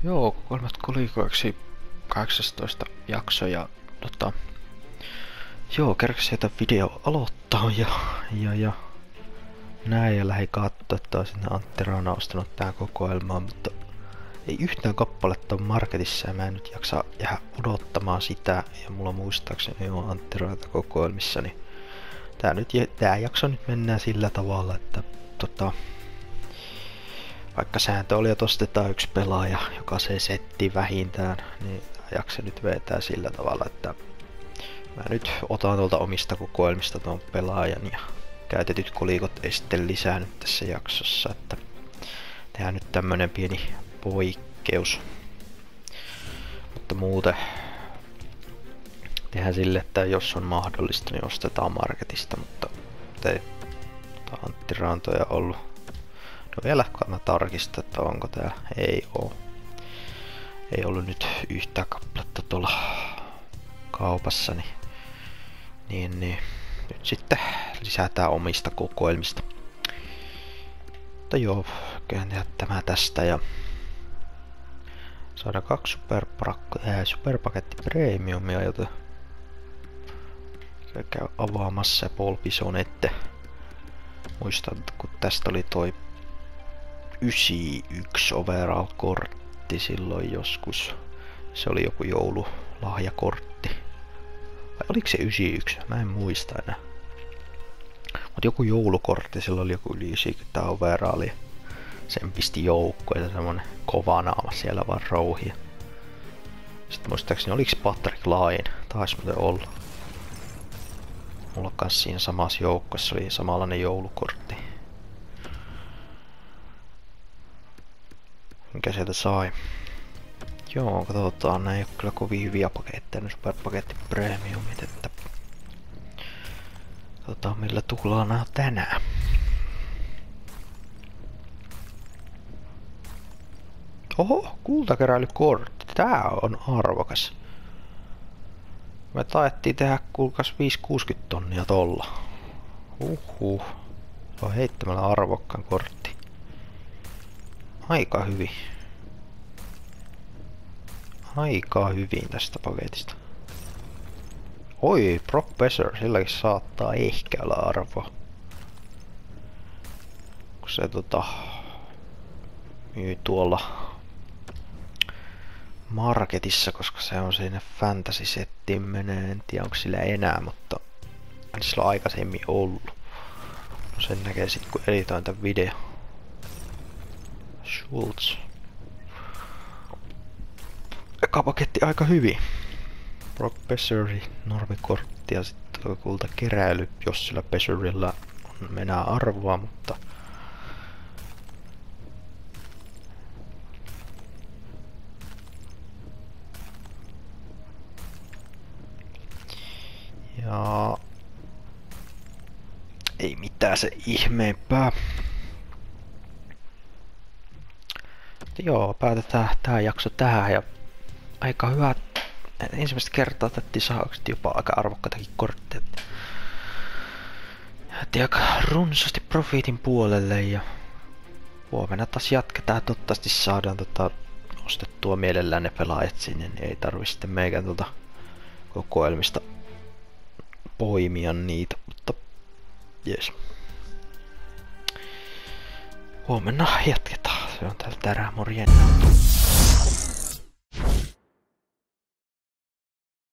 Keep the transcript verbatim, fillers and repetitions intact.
Joo, kolmat kolikoiksi kahdeksastoista jakso ja tota... Joo, kerkesin sieltä video aloittaa ja, ja, ja näin ja lähdin kattoo, että on sinne Antti Raana ostanut tää kokoelmaa, mutta ei yhtään kappaletta on marketissa ja mä en nyt jaksa jää odottamaan sitä ja mulla muistaakseni on Antti Raata kokoelmissa, niin tää, nyt, tää jakso nyt mennään sillä tavalla, että tota... Vaikka sääntö oli, että ostetaan yksi pelaaja, joka se setti vähintään, niin jakso nyt vetää sillä tavalla, että mä nyt otan tuolta omista kokoelmista tuon pelaajan ja käytetyt kolikot ei sitten lisäänny tässä jaksossa, että tehdään nyt tämmönen pieni poikkeus. Mutta muuten tehdään sille, että jos on mahdollista, niin ostetaan marketista, mutta ei Antti Raantoja ollut. No vielä mä tarkistan, että onko täällä. Ei oo. Ei ollut nyt yhtään kappaletta tuolla kaupassa, niin, niin, niin nyt sitten lisätään omista kokoelmista. Mutta joo, käyn tehdä tämä tästä ja saadaan kaksi äh, superpaketti premiumia, joten käy avaamassa ja Paul Bisonette. Muistan, kun tästä oli toi yhdeksänkymmentäyksi overall-kortti silloin joskus. Se oli joku joululahjakortti. Vai oliko se yhdeksänkymmentäyksi? Mä en muista enää. Mut joku joulukortti, silloin oli joku yli yhdeksänkymmentä overallia. Sen pisti joukkoon ja semmonen kova naama siellä vaan rouhia. Sitten muistaakseni oliks Patrick Laine? Taisi muuten olla. Mulla kans siinä samassa joukkossa oli samanlainen joulukortti. Mikä sieltä sai? Joo, katsotaan, nää ei oo kyllä kovin hyviä paketteja, nyt superpaketti premiumit, että katsotaan millä tuhlaa nää tänään. Oho, kultakeräilykortti, tää on arvokas. Me taettiin tehdä kuulkas viisi kuusikymmentä tonnia tolla. Uhuh. Se on heittämällä arvokkaan kortti. Aika hyvin. Aika hyvin tästä paketista. Oi, Brock Besser, silläkin saattaa ehkä olla arvoa. Kun se tota... myy tuolla marketissa, koska se on siinä fantasy-settiin menee. En tiedä onko sillä enää, mutta on sillä aikaisemmin ollut. No sen näkee sit kun editoin tän video. Schultz. Eka paketti aika hyvin. Brock Besserin normikortti ja sitten kultakeräily, jos sillä Besserillä on menää arvoa, mutta ja ei mitään se ihmeempää. Joo, päätetään tää jakso tähän ja aika hyvä. Ensimmäistä kertaa otettiin saakset jopa aika arvokkaitakin kortteja. Jäätiin aika runsaasti profiitin puolelle ja huomenna taas jatketaan. Toivottavasti saadaan tota ostettua mielellään ne pelaajat sinne, niin ei tarvi sitten meikään tuota kokoelmista poimia niitä, mutta jes. Huomenna jatketaan. Se on täällä tärää, morjens.